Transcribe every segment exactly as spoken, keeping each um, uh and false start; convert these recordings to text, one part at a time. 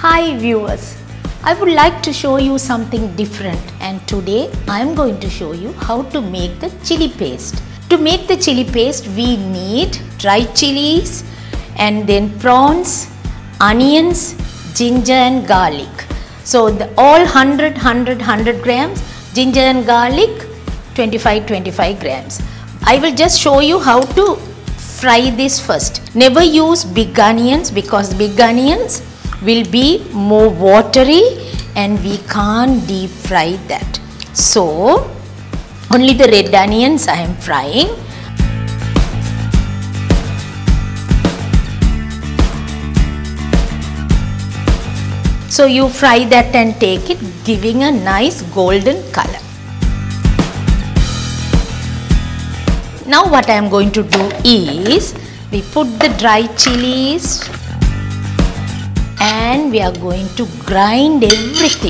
Hi viewers, I would like to show you something different, and today I am going to show you how to make the chili paste. To make the chili paste we need dried chilies and then prawns, onions, ginger and garlic. So the all one hundred, one hundred, one hundred grams, ginger and garlic twenty-five, twenty-five grams. I will just show you how to fry this first. Never use big onions because big onions will be more watery and we can't deep fry that. So only the red onions I am frying. So you fry that and take it, giving a nice golden color. Now what I am going to do is, we put the dry chilies and we are going to grind everything.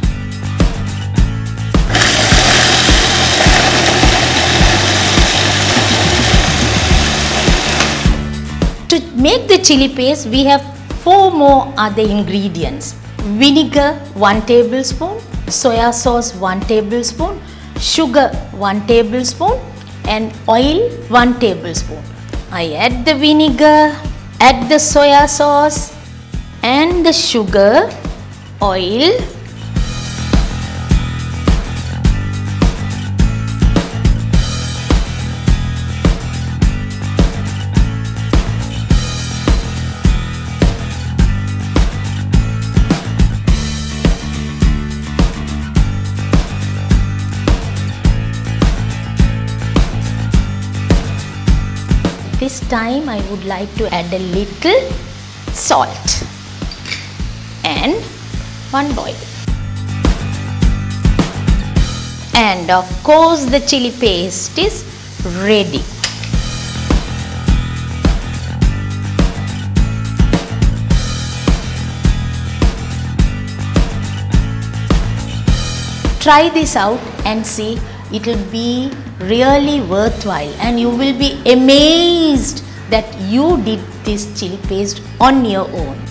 To make the chili paste, we have four more other ingredients. Vinegar one tablespoon, soya sauce one tablespoon, sugar one tablespoon and oil one tablespoon. I add the vinegar, add the soya sauce and the sugar, oil, this time I would like to add a little salt and one boil. And of course the chili paste is ready. Try this out and see, it will be really worthwhile and you will be amazed that you did this chili paste on your own.